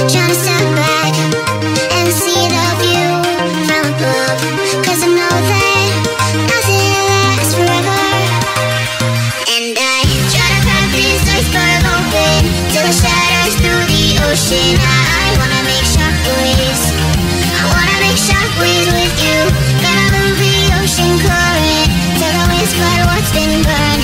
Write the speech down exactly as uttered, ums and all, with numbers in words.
trying to step back and see the view from above, 'cause I know that nothing lasts forever. And I try to crack this iceberg open till it shatters through the ocean. I wanna make shockwaves, I wanna make shockwaves with you. Gonna move the ocean current till I whisper what's been burned.